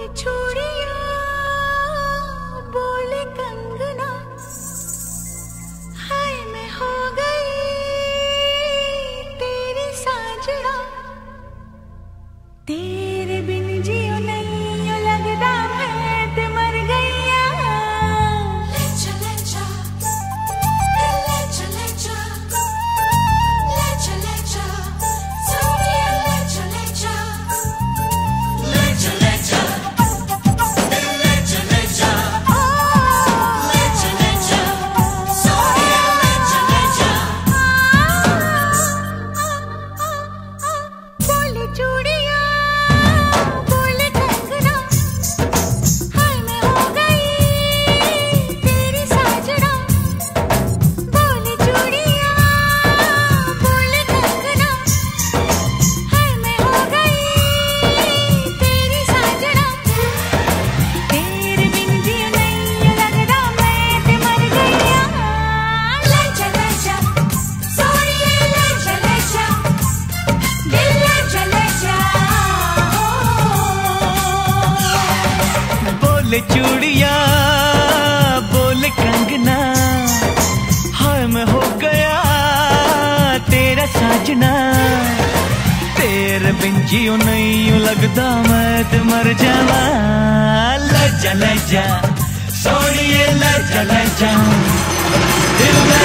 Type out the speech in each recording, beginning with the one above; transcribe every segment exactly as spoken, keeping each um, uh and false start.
चूड़ियां बोले कंगना, हाय मैं हो गई तेरी साजना, तेरे बिन जियो नहीं लगदा मैं ते मर गईया। ले चले जा, ले चले जा, ले चले जा, सोनिया ले चले जा, ले चले जा, ले चले जा, ले चले जा, सोनिया ले चले जा। बोले चूड़ियां बोले कंगना, हाय मैं हो गई तेरी साजना, बोले चूड़ियां बोले कंगना, हाय मैं हो गई तेरी साजना, तेरे बिन जियो नहीं लगदा मैं ते मर गईया। ले चले जा, सोनिया ले चले जा, दिल ले चले जा। बोले चूड़ियां बोले कंगना, हाय मैं हो गया तेरा साजना, तेरे बिन जियो नहीं लगदा मैं ते मर जावा। ले जा ले जा सोनिए ले जा ले जा, दिल ले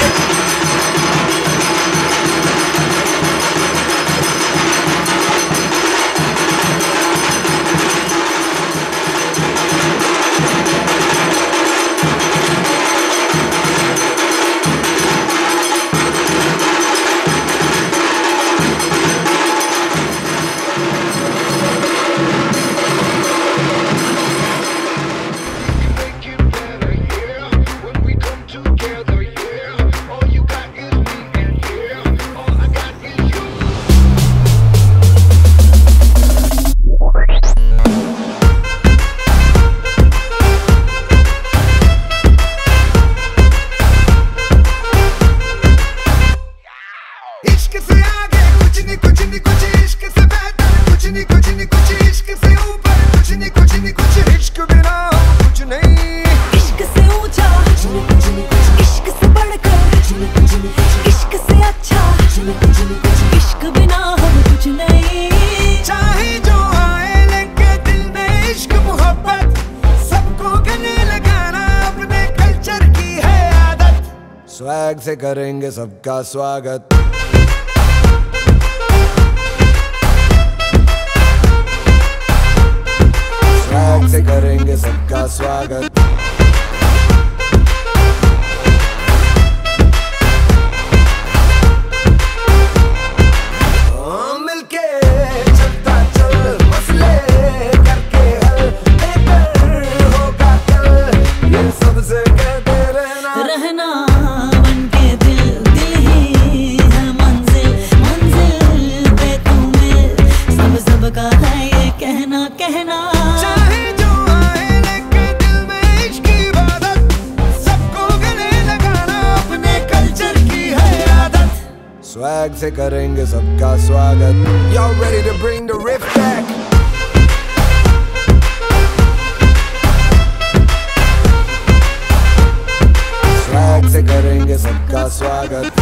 Make it better, yeah. When we come together, yeah. All you got is me, and yeah, all I got is you. इश्क से आगे कुछ नहीं कुछ नहीं कुछ, इश्क से बेहतर कुछ नहीं कुछ नहीं कुछ, इश्क से ऊपर कुछ नहीं कुछ नहीं कुछ, इश्क बिना हम कुछ नहीं। इश्क से ऊंचा कुछ नहीं कुछ नहीं कुछ, इश्क से बढ़कर कुछ नहीं कुछ नहीं कुछ, इश्क से अच्छा कुछ नहीं कुछ नहीं कुछ, इश्क बिना हम कुछ नहीं। चाहे जो आए लेके दिल में इश्क मोहब्बत, सबको गले लगाना अपने कल्चर की है आदत। स्वैग से करेंगे सबका स्वागत। स्वैग से करेंगे सबका स्वागत। हाँ, मिलके चलता चल, मसले करके हल, बेहतर होगा कल, ये सबसे कहते रहना। रहना बनके दिल, दिल ही है मंजिल, मंजिल पे तू मिल, सब सबका है ये कहना कहना। चाहे जो आए लेके दिल में इश्क की इबादत, सबको गले लगाना अपने कल्चर की है आदत। स्वैग से करेंगे सबका स्वागत। Y'all ready to bring the riff back? Swag से करेंगे सबका स्वागत।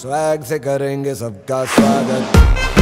स्वैग से करेंगे सबका स्वागत।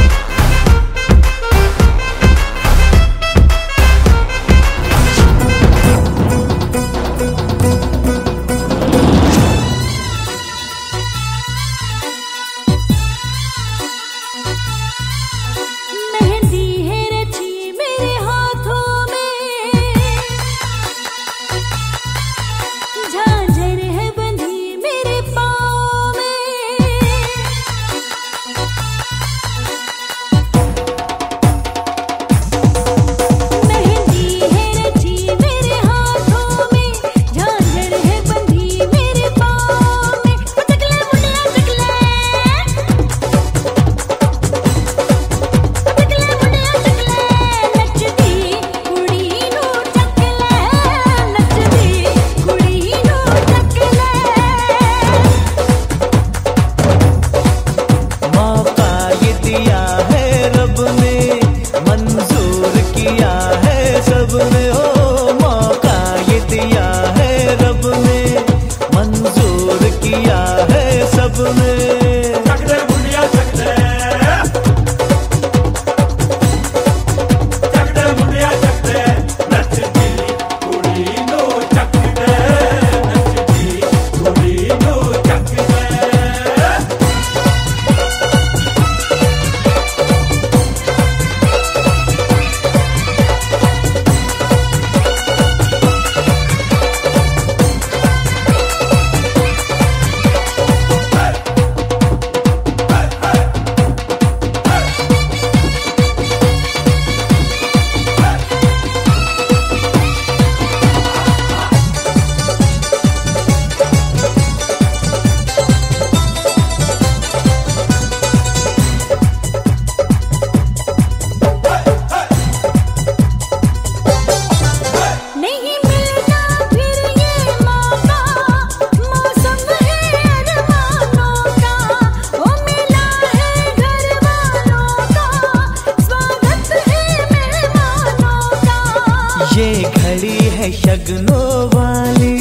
शगनों वाली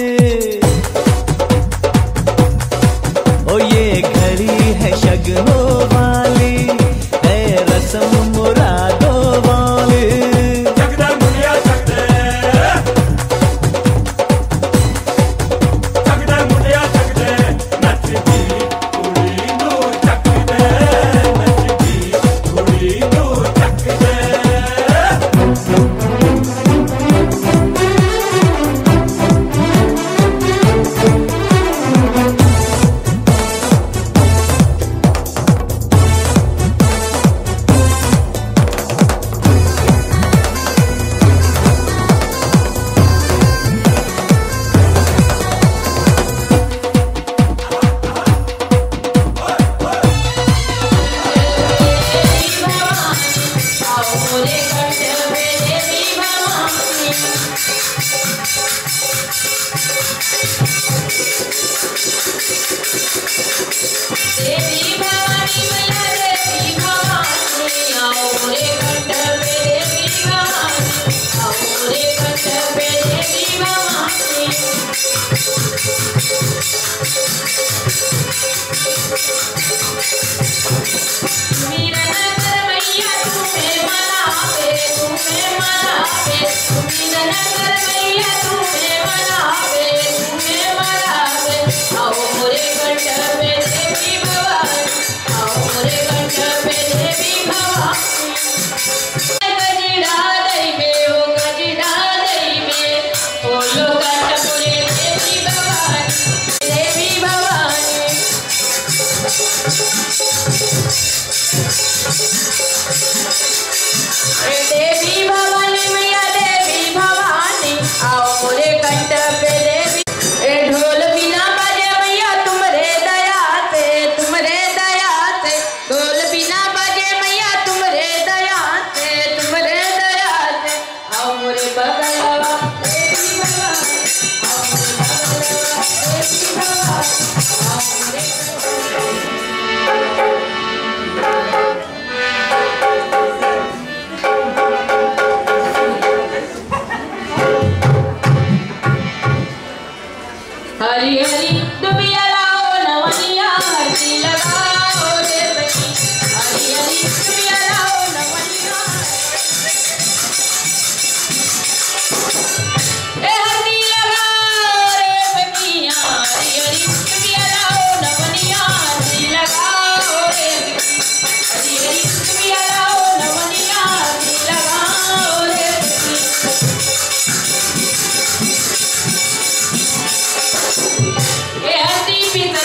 ओ ये घड़ी है शगनों वाली है रस्म मुरादों वाली। जगदे मुनिया जगदे जगदे मुनिया जगदे नचदी कुड़ी नू जगदे नचदी कुड़ी नू जगदे। देवी भवानी मैया देवी भवानी आओ रे कंठ पे देवी भवानी आओ रे कंठ पे देवी भवानी। मीरा नगर मैया तुम्हें मनावे तुम्हें मनावे मीरा नगर मैया तुम्हें मनावे तुम्हें मनावे आओ रे कंठ पे देवी भवानी आओ रे कंठ पे देवी भवानी। गजरा दई में ओ गजरा दई में बोलो कंठपुरे देवी भवानी देवी भवानी। देवी भवानी मैया देवी भवानी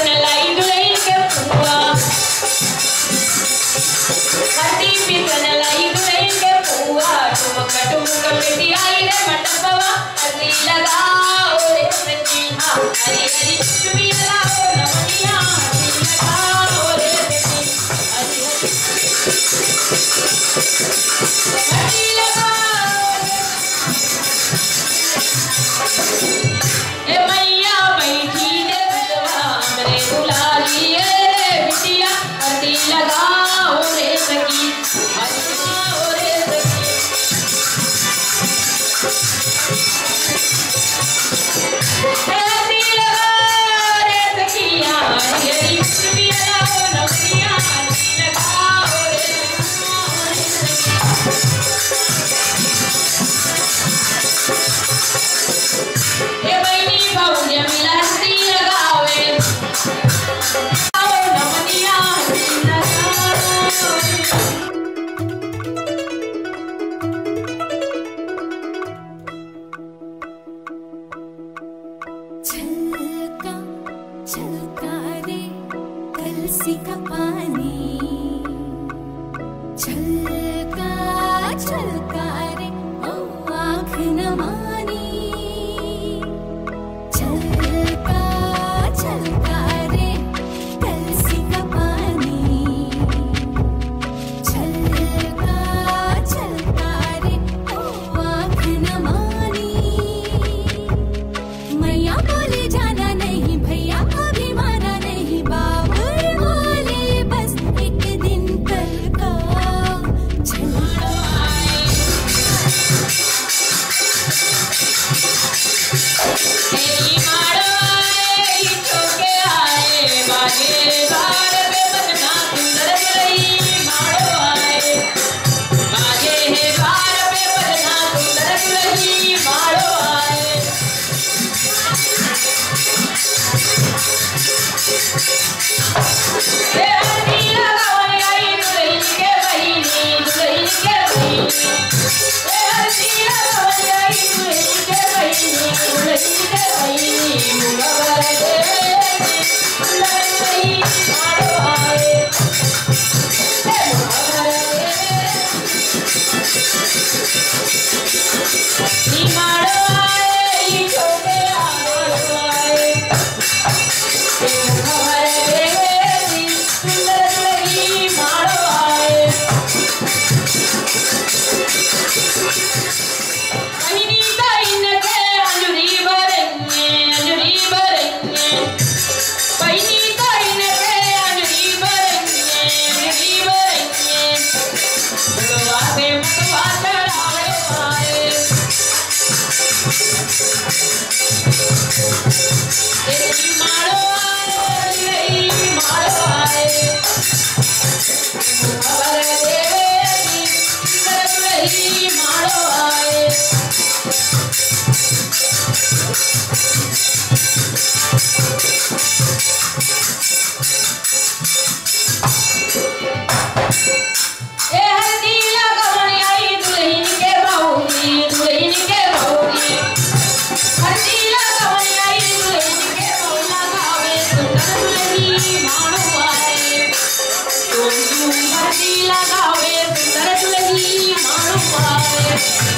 पिकन लाई दुल्हन के पुआ हल्दी पिकन लाई दुल्हन के पुआ ठुमक ठुमक बेटी आई रे मंडपवा हल्दी लगाओ रे सखी हाँ हरी हरी चुमी लगाओ नमनिया हल्दी लगाओ रे सखी हरी हरी लगाओ ए मैया बैठी दे बिटवा हमरे दुलारी रे बिटिया हल्दी लगाओ रे सखी हल्दी लगाओ रे सखी हल्दी लगाओ रे सखिया हरी हरी चुमी लगाओ नमनिया हल्दी लगाओ रे ए बहिनी भाऊजी मिला हल्दी लगावे आओ नमनिया हल्दी लगावे छलका छलका रे कलसी का पानी छलका छलका रे ओ आँख न मानी छलका छलका रे कलसी का पानी छलका छलका रे ओ आँख न मानी मैया बोले जाना नहीं भैया अभी माना नहीं बाबुल बोले बस एक दिन कल का छलका तेरी मारो आए चौके आए बाजे बार पे बजना सुंदर रही मारो आए बाजे है बार पे बजना सुंदर रही मारो आए ए हल्दी लगावे आई दुल्हन के बहिनी दुल्हन के बहिनी ए हल्दी लगावे आई दुल्हन के बहिनी दुल्हन के बहिनी मुगवर दे दुल्हन बहिनी मारो आए ए मुगवर दे नी मारो आए ई छोटे मारो आए ए मुगवर दे सुंदर रही मारो आए बहिनी ताईन के अंजुरी बरन्ने अंजुरी बरन्ने बहिनी ताईन के अंजुरी बरन्ने अंजुरी बरन्ने बुलवा से मतवा चढ़ावे आए तेरी मारो आए तेरी मारो आए मुखबर देवे सुंदर रही मारो आए ए हल्दी लगावे आई दुल्हन के बाऊजी दुल्हन के बाऊजी हल्दी लगावे आई दुल्हन के बाऊ लगावे सुंदर रही मारो आए तुम तुम हल्दी लगावे सुंदर रही मारो आए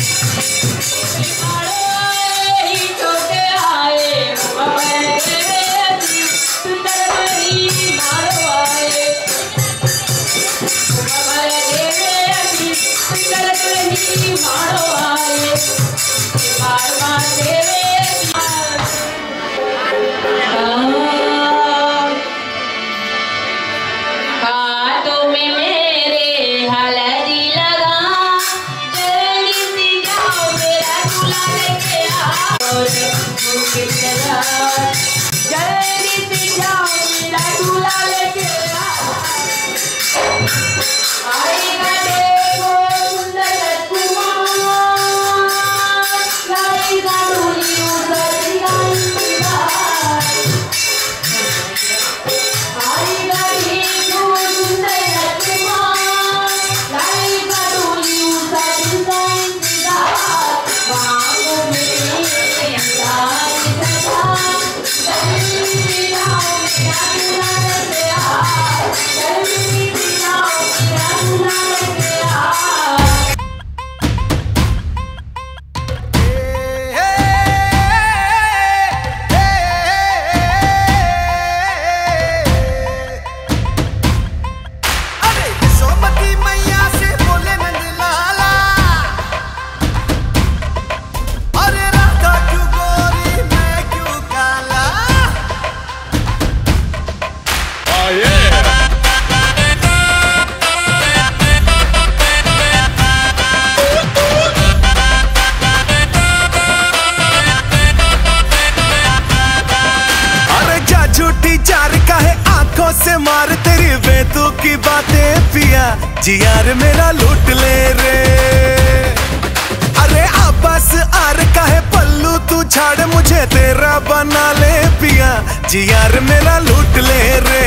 मारो आए ही छोटे आए बाबा सुंदर रही मारो आए बाबा देवे सुंदर रही मारो आए बार बार देवे हाथों में मेरे हल्दी लगा जल्दी से जाओ मेरा दूल्हा लेके आओ मुझे चला जल्दी से जाओ मेरा दूल्हा लेके आओ आएगा देखो सुंदर कुमार लाएगा डोली उधर जाएगा आएगा देखो सुंदर कुमार लाएगा डोली उधर जाएगा बाहों में प्यार सजा जल्दी से आओ मेरा से मार तेरी बेतु की बातें पिया जी यार मेरा लूट ले रे। अरे आपस आर का है पल्लू तू झाड़ मुझे तेरा बना ले पिया जी यार मेरा लूट ले रे।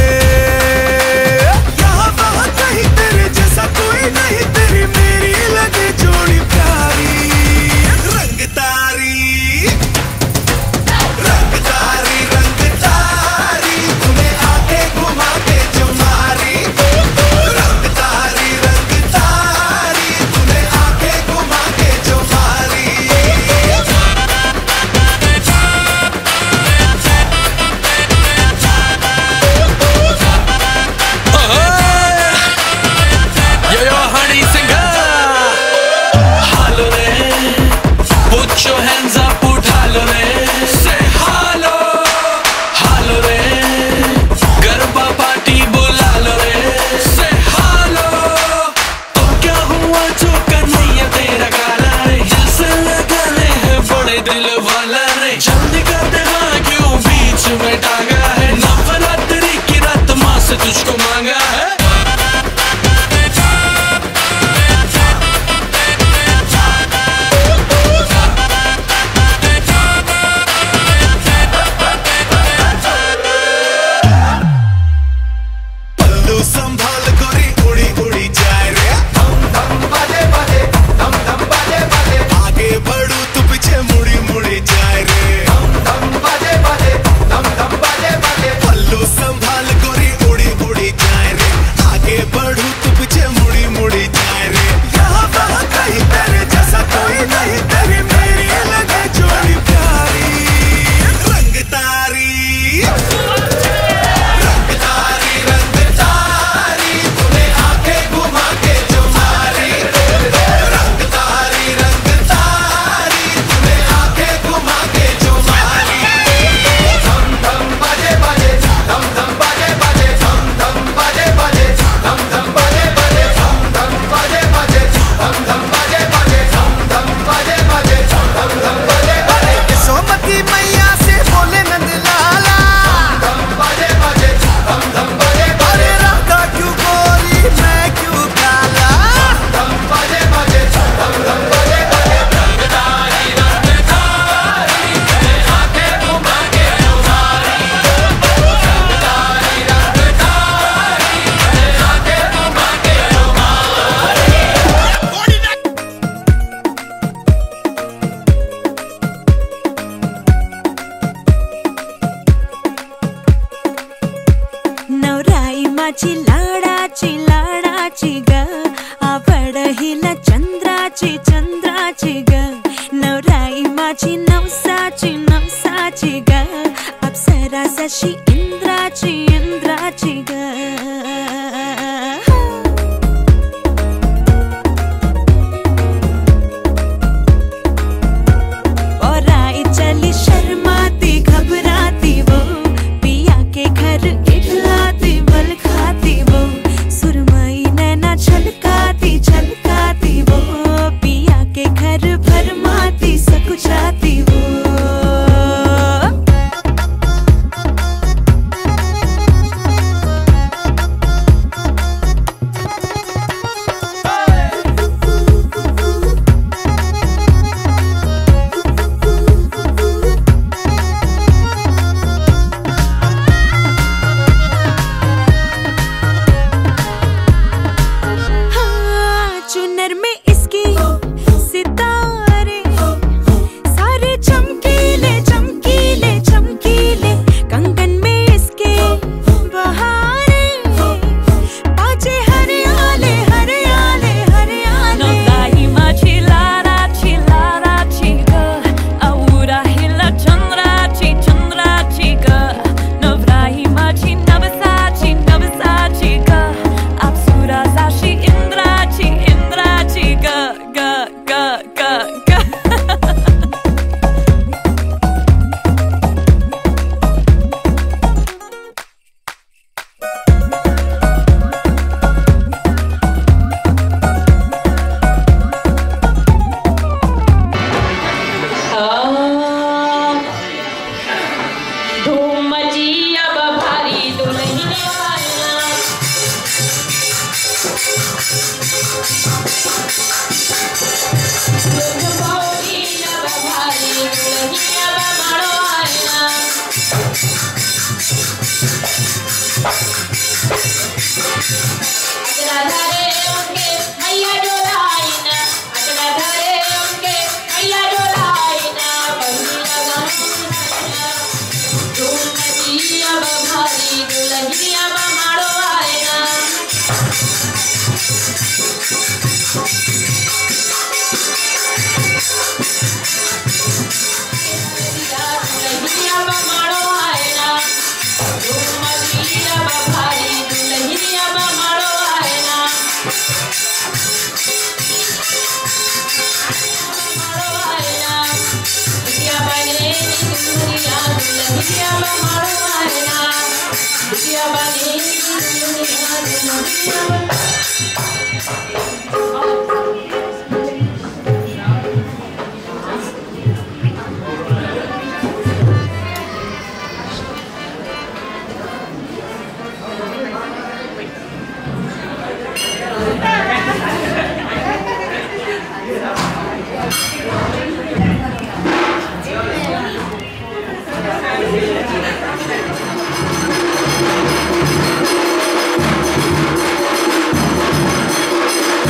यहाँ वहाँ कहीं तेरे जैसा कोई नहीं तेरी मेरी लगे जोड़ी प्यारी रंग तारी रंग तारी रंग तारी तुम्हें आके घुमा के जो मारी रंग तारी रंग तारी तुम्हें आके घुमा के जो मारी। Yo yo honey singer, hello re, put your hands up, उठा लो रे, say hello, hello रे, गरबा पार्टी बुला लो रे, say hello, तो क्या हुआ जो कन्हैया तेरा काला रे, दिल से लगाने हैं बड़े दिल वाला रे, जल्दी कर दे हाँ क्यों बीच में टांगा है, नवरात्रि की रात माँ से तुझको मांगा है। पल्लू संभाल गोरी उड़ी उड़ी जाए रे धम धम बाजे बाजे धम धम बाजे बाजे आगे बढ़ू तू पीछे मुड़ी मुड़ी जाए रे धम धम बाजे बाजे धम धम बाजे बाजे पल्लू संभाल गोरी उड़ी उड़ी जाए रे आगे बढ़ू तू पीछे मुड़ी मुड़ी जाए रे। यहाँ वहाँ कहीं तेरे जैसा कोई नहीं तेरी मेरी लगे जोड़ी प्यारी रंग तारी रंग तारी रंग तारी तुम्हें आके घुमा के जो मारी रंग तारी रंग तारी तुम्हें आके घुमा के जो मारी। धम धम बाजे बाजे धम धम बाजे बाजे धम धम बाजे बाजे धम धम बाजे बाजे धम धम बाजे बाजे धम धम बाजे बाजे धम धम बाजे बाजे धम धम बाजे बाजे सोमती मैया से बोले नंद लाला धम बाजे बाजे धम धम बाजे बाजे राधा क्यों गोरी मैं क्यों काला धम बाजे बाजे धम धम बाजे बाजे रंग तारी रंग तारी तुम्हें आके घुमा के जो मारी रंग तारी रंग तारी तुम्हें आके घुमा के जो मारी। नवराई माझी लाडाची लाडाची ग आवड हिला चंद्राची चंद्राची ग नवराई माझी नवसाची नवसाची ग अप्सरा जशी इंद्राची इंद्राची ग। और आई चली शर्माती घबराती वो पिया के घर इखलाती बल खाती वो सुरमई नैना छलकाती छलकाती वो पिया के घर भरमाती सकुचाती वो। Thank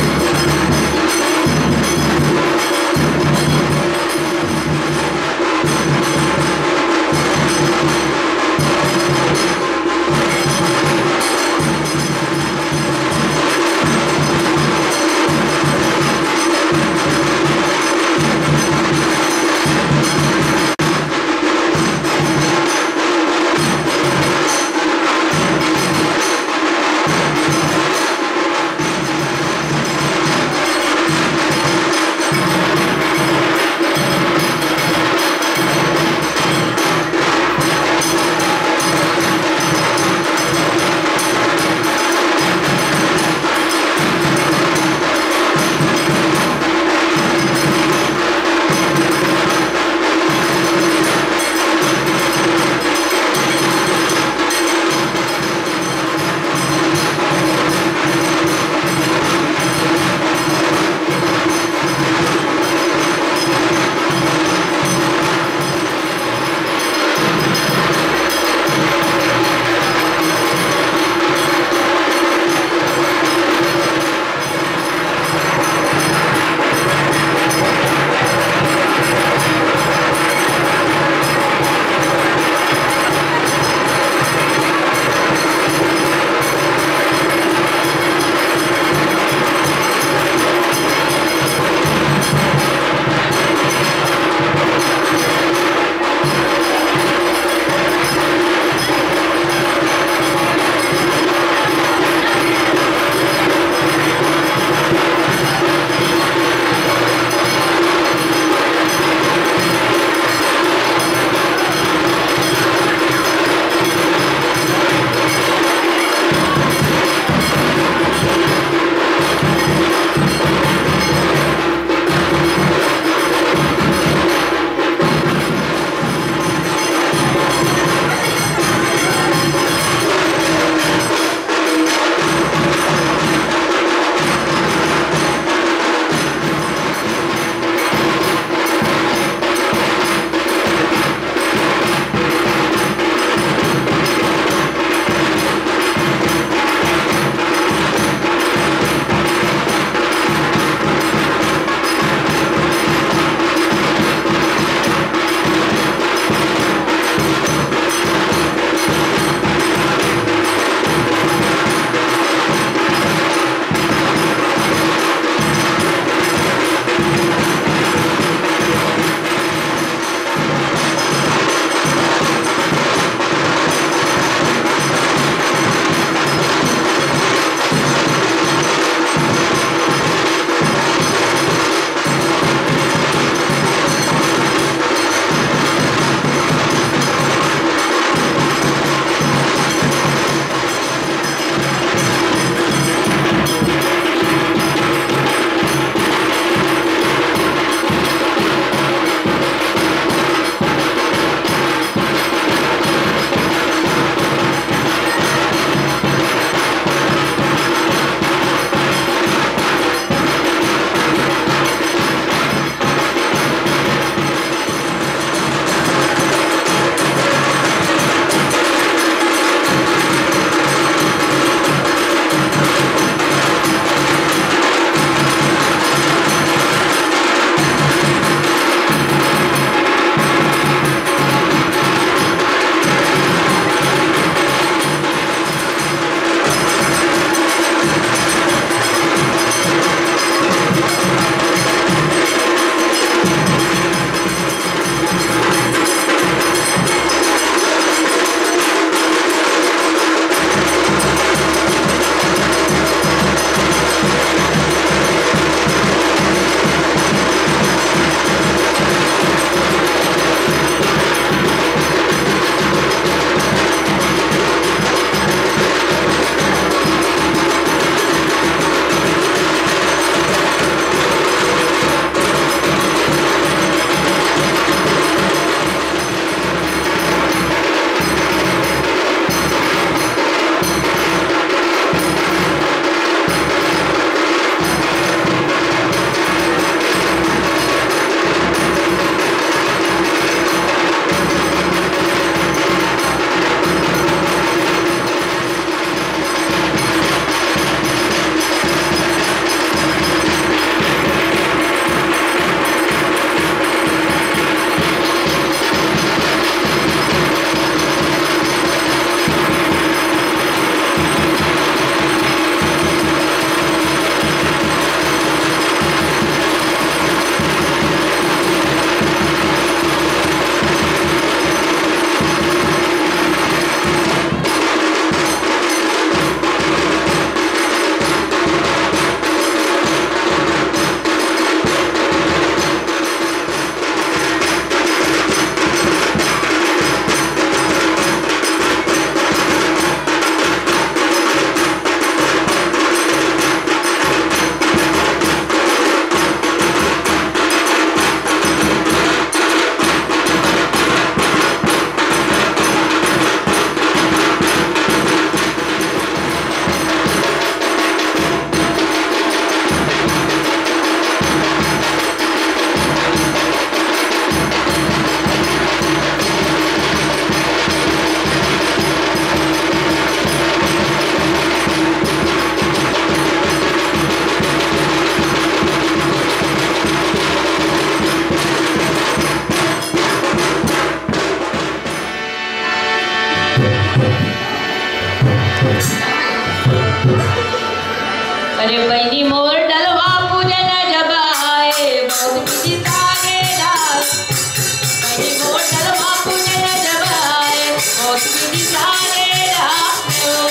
अरे बहनी मोर डलवा पूजन जब आए बहुत विधि सारे डाल। बहनी मोर डलवा पूजन जब आए बहुत विधि सारे डाल।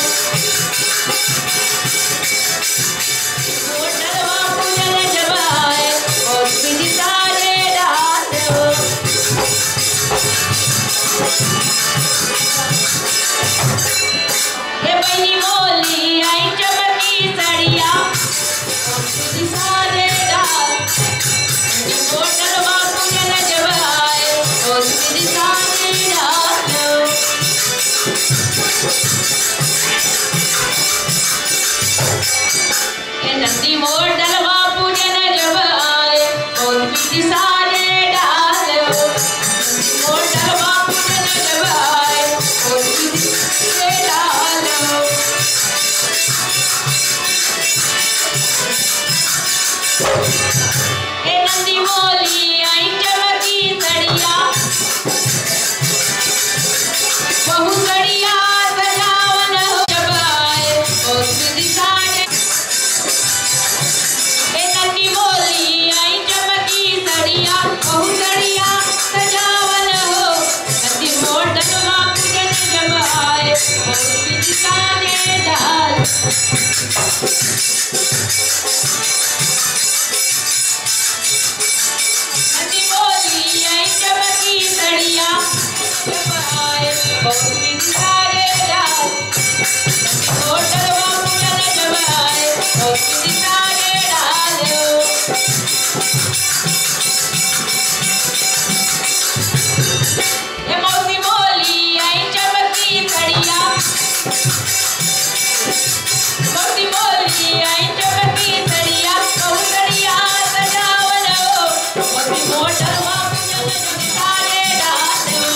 मोर डलवा पूजन जब आए बहुत विधि सारे डाल। ये बहनी मोली आई चमकी सड़िया विधि सारे डाल। मोर डलवा पूजन जब आए बहुत विधि सारे डाल। ये नंदी मोर डलवा पूजन जब आए बहुत विधि सारे डाल। मोर डलवा पूजन जब आए बहुत विधि सारे डाल। ए नंदी मोली आई चमकी सड़िया बहु सड़िया सजावन हो जब आए बहुत विधि सारे। ए नंदी मोली आई चमकी सड़िया बहु सड़िया सजावन हो। नंदी मोर डलवा पूजन जब आए बहुत विधि सारे डाल। नंदी मोली आई चमकी सड़िया जब आए बहुत विधि सारे डाल। नंदी मोर डलवा पूजन जब आए बहुत विधि सारे डाल। ये मौसी मोली आई चमकी सड़िया मौसी मोली आई चमकी सड़िया बहु सड़िया सजावन हो। मौसी मोर डलवा पूजन जब सारे डाल।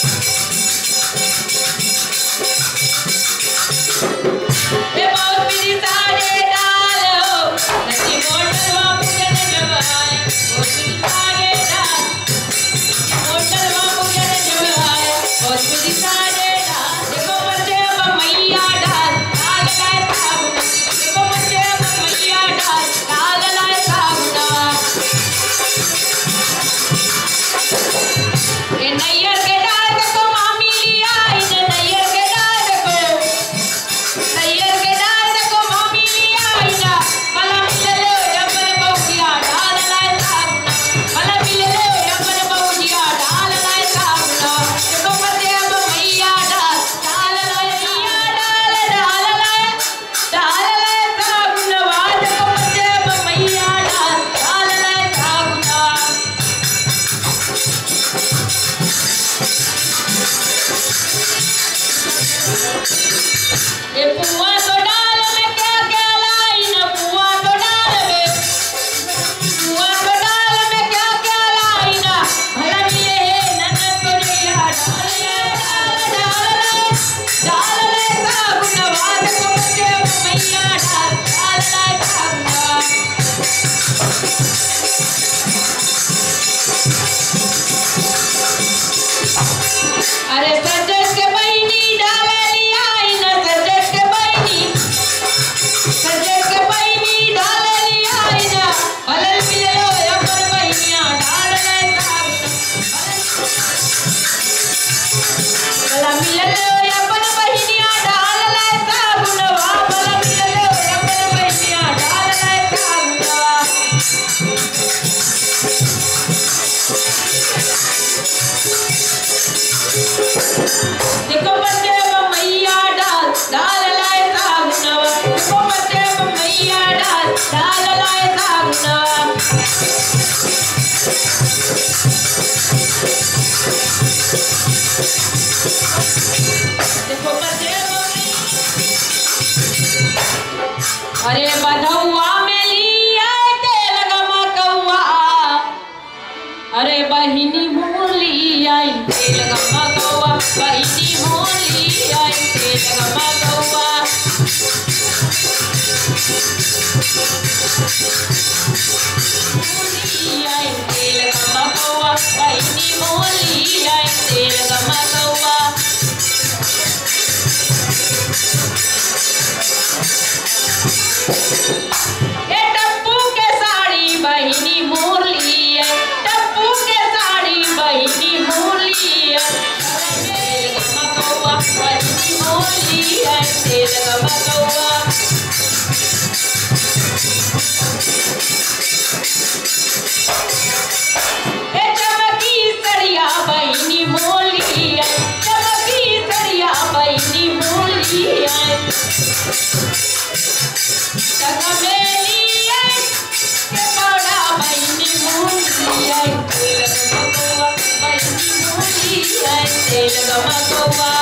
ये बहुत विधि सारे डाल हो। नंदी मोर डलवा पूजन जब आए बहुत विधि सारे डाल। मोर डलवा पूजन जब आए बहुत विधि सारे डाल। देखो बच्चे अब मैया डाल डाल लाए साबुना। देखो बच्चे अब मैया डाल डाल लाए साबुना। ये नैयर के डाल देखो मामी लिया इने नैयर के डाल देखो नैयर के डाल देखो मामी लिया इना। भला मिल लो अपन बहुजिया डाल लाए साबुना। भला मिल लो अपन बहुजिया डाल लाए साबुना। देखो बच्चे अब मैया डाल डाल लाए मैया डाल डाल लाए डाल लाए साबुनवा। देखो बच्चे अब मैया डाल डाल लाए साबुना। ये पुआ तो डाल में क्या क्या लाई न पुआ तो डाल में पुआ तो डाल में क्या क्या लाई ना। भला मिले है ननद तो जइया डाल ले डाल डाल ले डाल ले साबुनवा। देखो बच्चे अब मैया डाल डाल लाए साबुनवा। अरे सजज के बहिनी डाल लिया इना। सजज के बहिनी सजज के बहिनी डाल लिया इना। भले मिल लो अपन बहिनिया डाल लाए साबुना। भला मिल लो अपन बहिनिया डाल लाए साबुनवा। भला मिल लो अपन बहिनिया डाल लाए साबुनवा। देखो बच्चे अब मैया डाल डाल लाए साबुनवा। देखो बच्चे अब मैया डाल डाल लाए साबुनवा। देखो बच्चे अब अरे बधौआ में लिया तेल गमकौआ। अरे बहिनी मोली आई तेल गमकौआ। बहिनी मोली आई तेल गमकौआ। मोली आई तेल गमकौआ। बहिनी मोली आई तेल गमकौआ। तेल गमकौआ ए चमकी सड़िया बहिनी मोली चमकी सड़िया बहिनी मोली तगमेली के बड़ा बहिनी मोली तेल गमकौआ बहिनी मोली तेल गमकौआ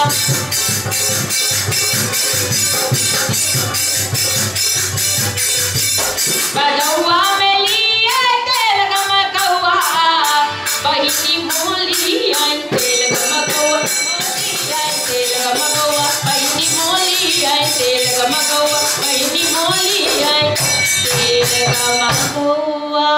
बजौआ में लिए तेल गमकौआ बहिनी मोली तेल गमकौआ तेल गमकौआ बहिनी मोली तेल गमकौआ बहिनी मोली तेल गमकौआ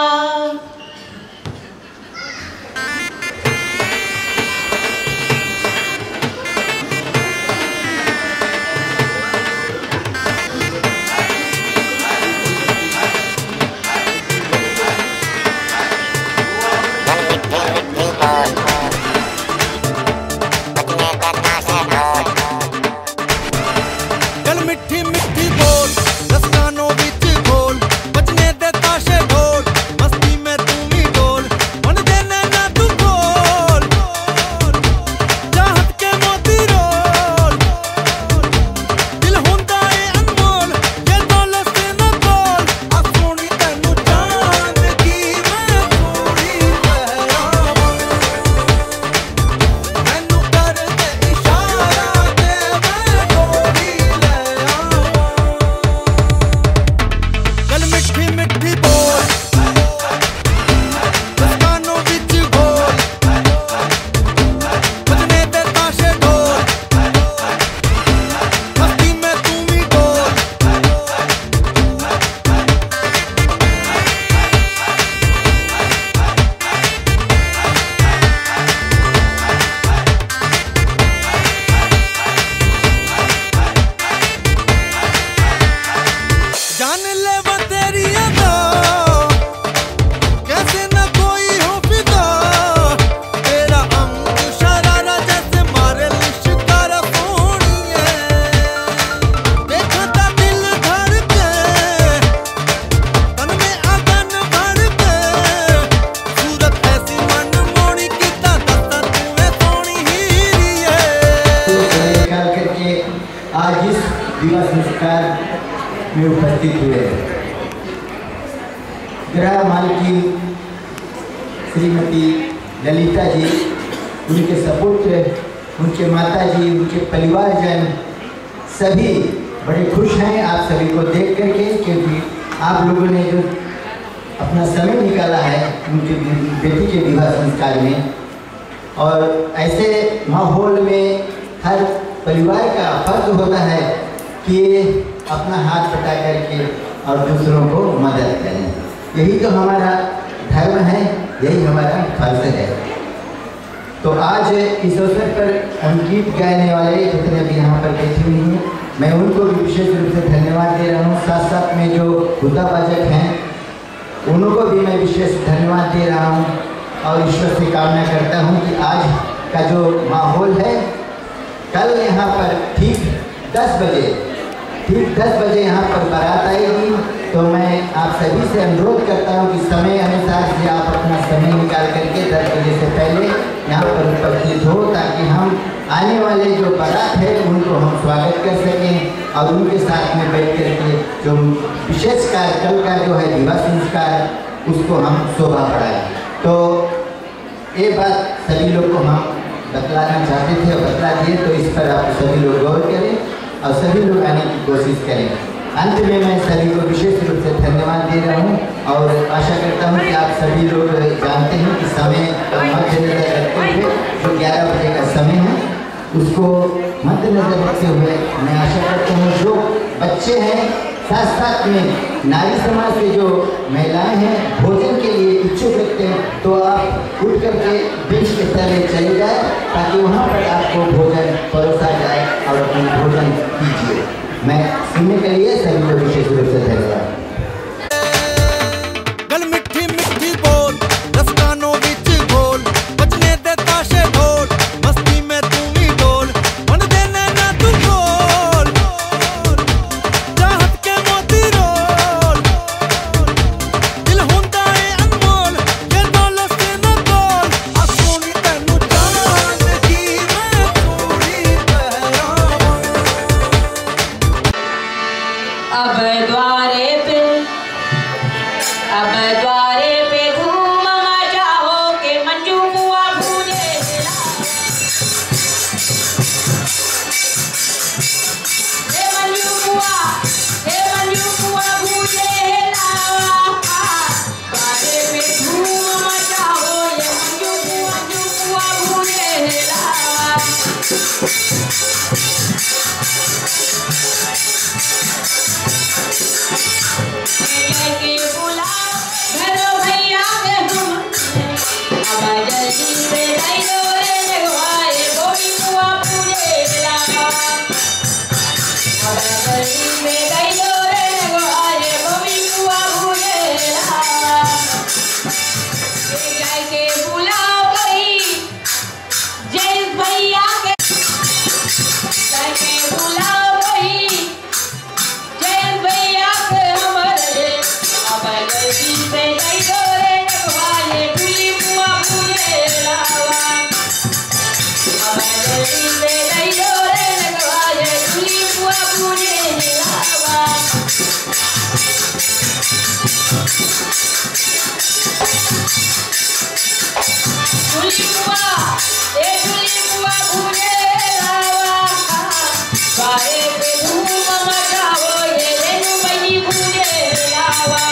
में उपस्थित हुए गृह मालकिन श्रीमती ललिता जी, उनके सपुत्र, उनके माता जी, उनके परिवारजन सभी बड़े खुश हैं आप सभी को देख करके, क्योंकि आप लोगों ने जो अपना समय निकाला है उनके बेटी के विवाह संस्कार में। और ऐसे माहौल में हर परिवार का फर्ज होता है कि अपना हाथ बटा करके और दूसरों को मदद करें। यही तो हमारा धर्म है, यही हमारा फर्ज है। तो आज इस अवसर पर हम गीत गाने वाले जितने भी यहाँ पर बैठे हुए हैं, मैं उनको भी विशेष रूप से धन्यवाद दे रहा हूँ। साथ साथ में जो हुद्दाबाजक हैं उनको भी मैं विशेष धन्यवाद दे रहा हूँ और ईश्वर से कामना करता हूँ कि आज का जो माहौल है, कल यहाँ पर ठीक दस बजे ठीक दस बजे यहाँ पर बारात आएगी। तो मैं आप सभी से अनुरोध करता हूँ कि समय अनुसार से आप अपना समय निकाल करके दस बजे से पहले यहाँ पर उपस्थित हो, ताकि हम आने वाले जो बारात है उनको हम स्वागत कर सकें और उनके साथ में बैठ करके जो विशेष कार्य कल का जो है विवाह संस्कार उसको हम शोभा बढ़ाएं। तो ये बात सभी लोग को हम बतलाना चाहते थे और बतला दिए, तो इस पर आप सभी लोग गौर करें और सभी लोग आने की कोशिश करें। अंत में मैं सभी को विशेष रूप से धन्यवाद दे रहा हूँ और आशा करता हूँ कि आप सभी लोग जानते हैं कि समय मद्देनजर रखते हुए जो ग्यारह बजे का समय है उसको मद्देनजर रखते हुए मैं आशा करता हूँ जो बच्चे हैं साथ साथ में नारी समाज के जो महिलाएं हैं भोजन के लिए इच्छुक रखते हैं, तो आप उठ करके बीच के तले चले जाए ताकि वहाँ पर आपको भोजन परोसा जाए और अपनी भोजन कीजिए। मैं सुनने के लिए सभी को विशेष रूप से धन्यवाद। अब द्वारे पे अब द्वारे पे धूम मचाओ के मंजू बुआ भूले हे मंजू बुआ हे मंजू बुआ भूले द्वारे पे धूम मचाओ ये मंजू बुआ मंजू बुआ भूले के बुलाओ घरो भैया के हम अब जल्दी से दई डोरे लगवाए गोरी बुआ पूरे लावा अब जल्दी से दई डोरे लगवाए गोरी बुआ पूरे लावा जाए के बुलाओ कहीं जय भैया के जाए के बुलाओ कहीं जय भैया के हमारे अब जल्दी से दई डोरे लगवाए गुली बुआ पूरे लावा अब जल्दी से दई डोरे लगवाए गुली बुआ पूरे लावा गुली बुआ ए गुली बुआ पूरे लावा बारे पे धूम मचाओ ये रेणु बनी पूरे लावा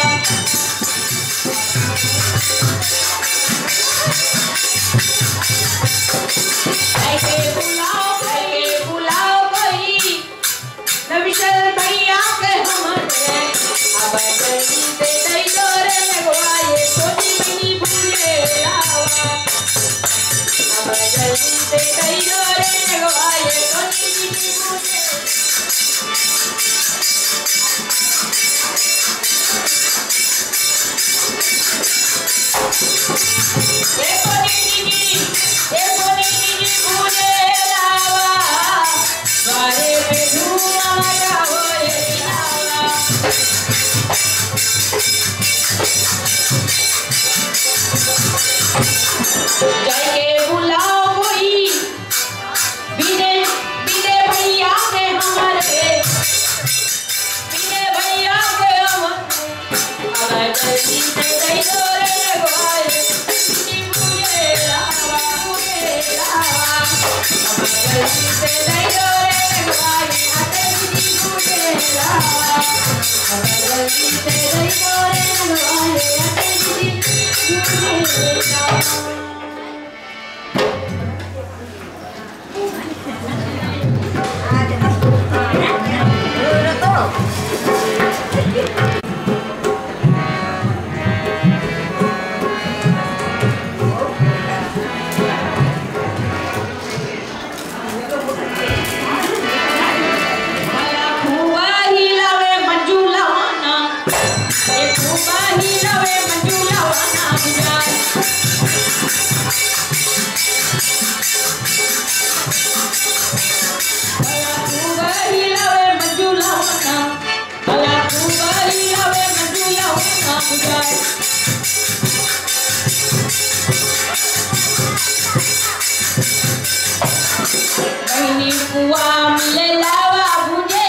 ऐके बुलाओ ऐके बुलाओ कोई नविशल भैया के हमारे अब जल्दी से दई डोरे लगवाए छोटी बनी भूले लावा अब जल्दी से दई डोरे लगवाए छोटी बनी भूले देखो दीदी देखो दीदी भूले लावा द्वारे पे धूम मचाओ ये लावा जाके बुलाओ कोई बिने बिने भैया के हमारे बिने भैया के हमारे अब जल्दी से दई डोरे लगवाए पूरे लावा पूरे लावा अब जल्दी से दई डोरे लगवाए आते दीदी पूरे लावा अब जल्दी से दई डोरे लगवाए आते दीदी पूरे लावा खूबा ही लावे मंजू लावाना ये खूबा ही लावे मंजू लावाना बुझाए भला खूबा ही लावे मंजू लावाना भला खूबा ही लावे मंजू लावाना बुझाए बहनी बुआ मिले लावा बुझे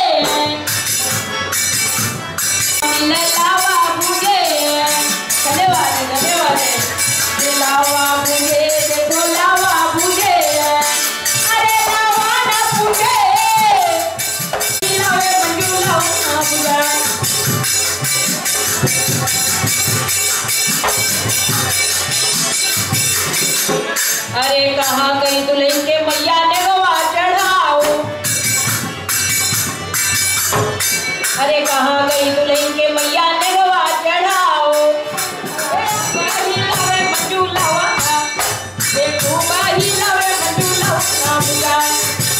मिले लावा बुझे चले वाले चले वाले ये लावा बुझे देखो लावा बुझे अरे लावा ना बुझे लावे मंजू लावा ना बुझाए अरे कहाँ गई दुल्हन के मैया ने गवा चढ़ाओ अरे कहाँ गई दुल्हन के मैया ने गवा चढ़ाओ बाही लावे मंजू लावा देखो बाही लावे मंजू लावा बुझाए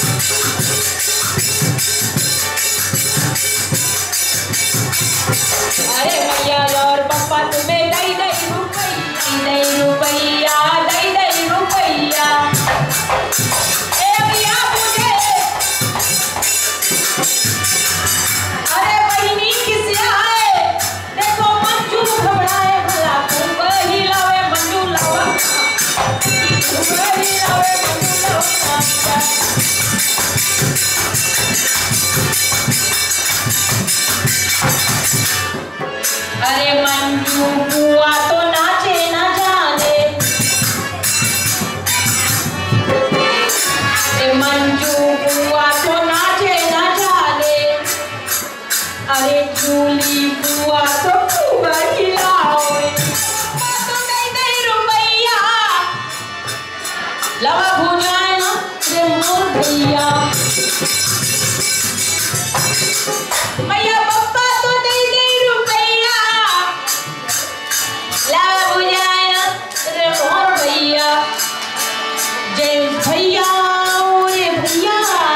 अरे मैया और पप्पा तुम्हें दई दई रुपैया दई रुपैया दई दई रुपैया ए भैया मुझे अरे बहिनी किस आए अरे झूली बुआ तो बुआ हिलाओ तो दे दे रुपैया लवा भुजाए ना रे मोर भैया मैया पप्पा तो दे दे रुपैया लवा भुजाए ना रे मोर भैया जय भैया रे भैया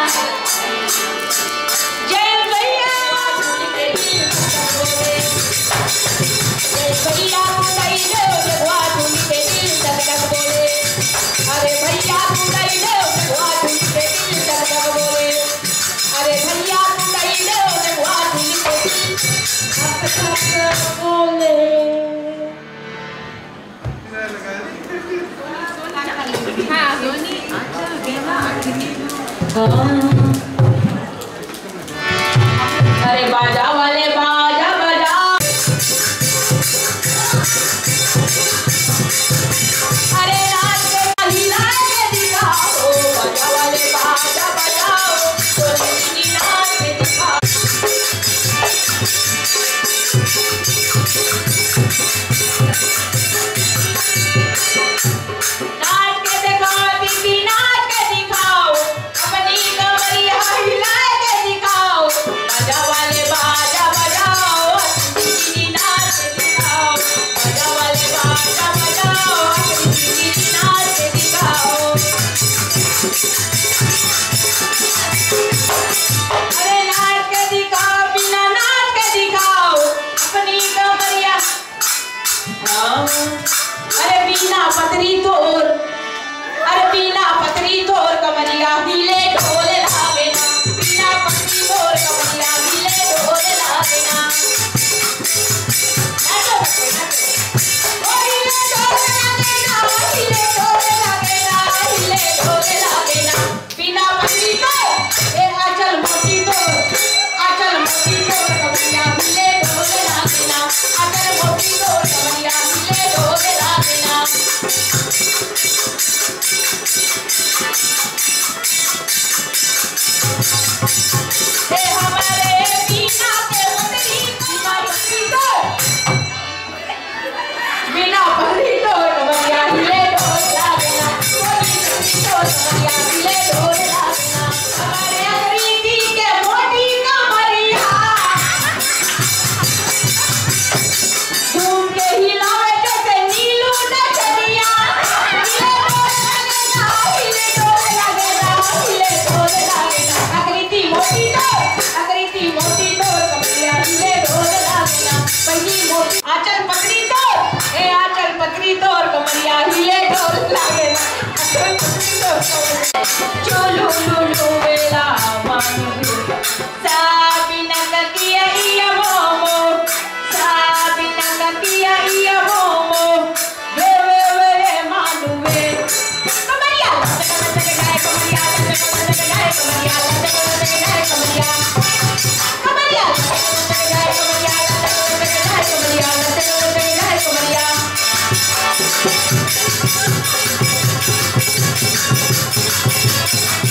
जय भैया भैया मुंडई दे भगवा तुम पे दिल तक तक बोले अरे भैया मुंडई दे भगवा तुम पे दिल तक तक बोले अरे भैया मुंडई दे भगवा तुम पे दिल तक तक बोले अरे बाजा वाले बाजा बजा अरे रात के हिला के दिखाओ बाजा वाले बाजा बजाओ तो दीदी नाच के दिखाओ नाच के दिखाओ दीदी नाच के दिखाओ अपनी कमरिया हिला के दिखाओ बाजा वाले बाजा बजाओ दीदी नाच के दिखाओ बाजा वाले बाजा बजाओ दीदी नाच के दिखाओ अरे नाच के दिखाओ बिना नाच के दिखाओ अपनी कमरिया अरे बिना पतरी तोर अरे बिना पतरी तोर कमरिया हिले ढोल लागे ना बिना पतरी तोर कमरिया हिले ढोल लागे ना नाचो नाचो ओ हिले ढोल लागे ना हिले ढोल लागे ना हिले ढोल लागे ना बिना पतरी तोर ए आचल मोटी तोर आचल मोटी तोर कमरिया हिले ढोल लागे ना आचल मोटी तोर कमरिया हिले ढोल लागे ना हे हमारे बिना के पतरी बिना पतरी तो बिना पतरी तो कमरिया हिले ढोल लागे ना कोई पतरी तो कमरिया हिले ढोल लागे ना हमारे अंग्रेजी के मोटी कमरिया घूम के हिलावे जैसे नीलू नचनिया हिले ढोल लागे ना हिले ढोल लागे ना हिले ढोल लागे ना आकृति मोटी तो आकृति मोटी तो कमरिया हिले ढोल लागे ना पहली मोटी आंचल पतरी तो ए आंचल पतरी तो कमरिया हिले ढोल लागे ना आंचल पतरी तो चलो लुलु बेला मानो साबिना ककिया इया मोमो साबिना ककिया इया मोमो वे वे वे मानो वे कमरिया कमरिया कमरिया कमरिया कमरिया कमरिया कमरिया कमरिया कमरिया कमरिया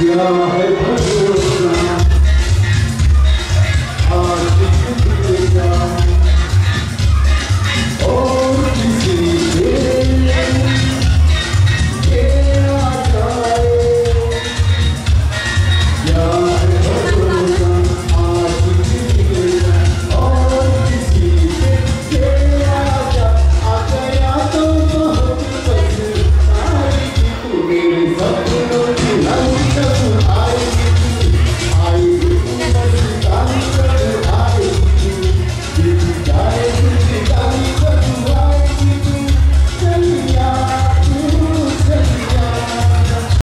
दिया है